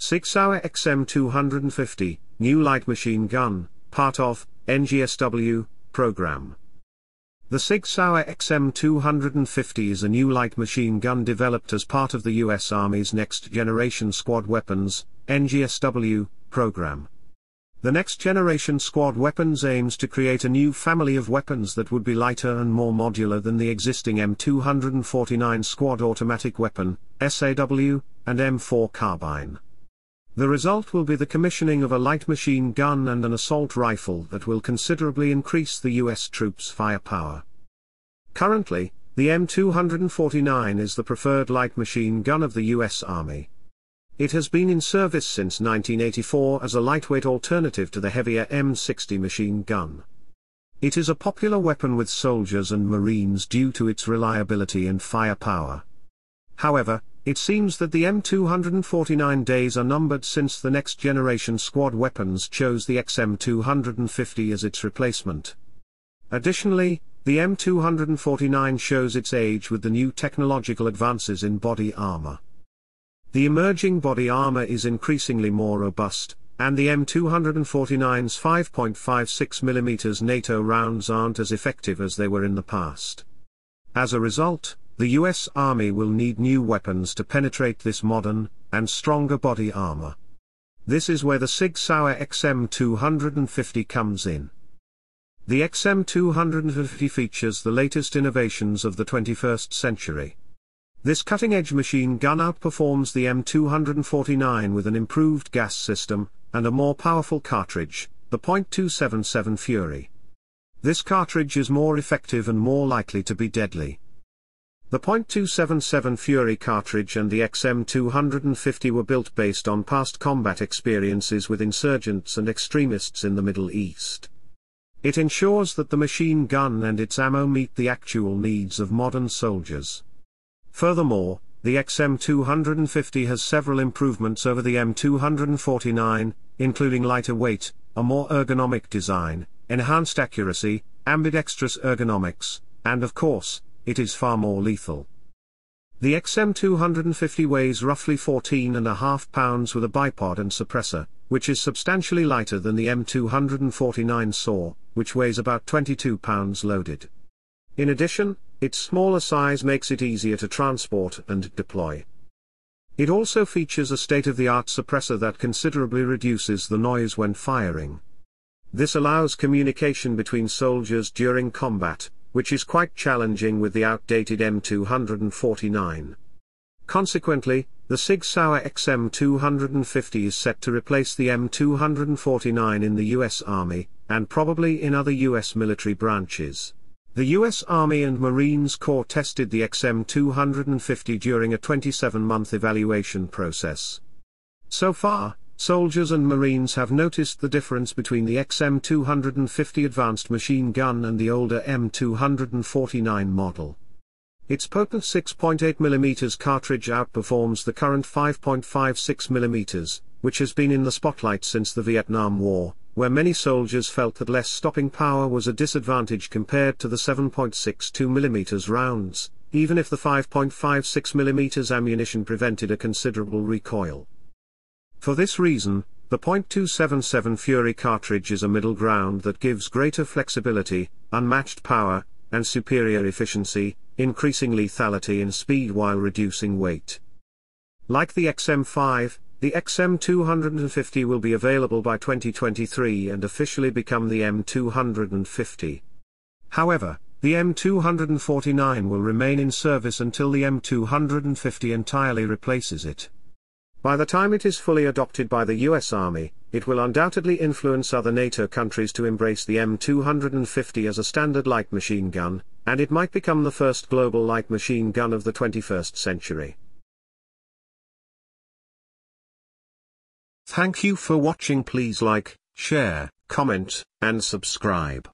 SIG Sauer XM250, new light machine gun, part of NGSW program. The SIG Sauer XM250 is a new light machine gun developed as part of the U.S. Army's Next Generation Squad Weapons (NGSW) program. The Next Generation Squad Weapons aims to create a new family of weapons that would be lighter and more modular than the existing M249 Squad Automatic Weapon (SAW) and M4 carbine. The result will be the commissioning of a light machine gun and an assault rifle that will considerably increase the U.S. troops' firepower. Currently, the M249 is the preferred light machine gun of the U.S. Army. It has been in service since 1984 as a lightweight alternative to the heavier M60 machine gun. It is a popular weapon with soldiers and Marines due to its reliability and firepower. However, it seems that the M249 days are numbered since the Next Generation Squad Weapons chose the XM250 as its replacement. Additionally, the M249 shows its age with the new technological advances in body armor. The emerging body armor is increasingly more robust, and the M249's 5.56mm NATO rounds aren't as effective as they were in the past. As a result, the U.S. Army will need new weapons to penetrate this modern, and stronger body armor. This is where the SIG Sauer XM250 comes in. The XM250 features the latest innovations of the 21st century. This cutting-edge machine gun outperforms the M249 with an improved gas system, and a more powerful cartridge, the .277 Fury. This cartridge is more effective and more likely to be deadly. The .277 Fury cartridge and the XM250 were built based on past combat experiences with insurgents and extremists in the Middle East. It ensures that the machine gun and its ammo meet the actual needs of modern soldiers. Furthermore, the XM250 has several improvements over the M249, including lighter weight, a more ergonomic design, enhanced accuracy, ambidextrous ergonomics, and of course, it is far more lethal. The XM250 weighs roughly 14.5 pounds with a bipod and suppressor, which is substantially lighter than the M249 SAW, which weighs about 22 pounds loaded. In addition, its smaller size makes it easier to transport and deploy. It also features a state-of-the-art suppressor that considerably reduces the noise when firing. This allows communication between soldiers during combat, which is quite challenging with the outdated M249. Consequently, the SIG Sauer XM250 is set to replace the M249 in the U.S. Army, and probably in other U.S. military branches. The U.S. Army and Marines Corps tested the XM250 during a 27-month evaluation process. So far, soldiers and Marines have noticed the difference between the XM250 advanced machine gun and the older M249 model. Its potent 6.8mm cartridge outperforms the current 5.56mm, which has been in the spotlight since the Vietnam War, where many soldiers felt that less stopping power was a disadvantage compared to the 7.62mm rounds, even if the 5.56mm ammunition prevented a considerable recoil. For this reason, the .277 Fury cartridge is a middle ground that gives greater flexibility, unmatched power, and superior efficiency, increasing lethality and speed while reducing weight. Like the XM5, the XM250 will be available by 2023 and officially become the M250. However, the M249 will remain in service until the M250 entirely replaces it. By the time it is fully adopted by the U.S. Army, it will undoubtedly influence other NATO countries to embrace the M250 as a standard light machine gun, and it might become the first global light machine gun of the 21st century. Thank you for watching. Please like, share, comment, and subscribe.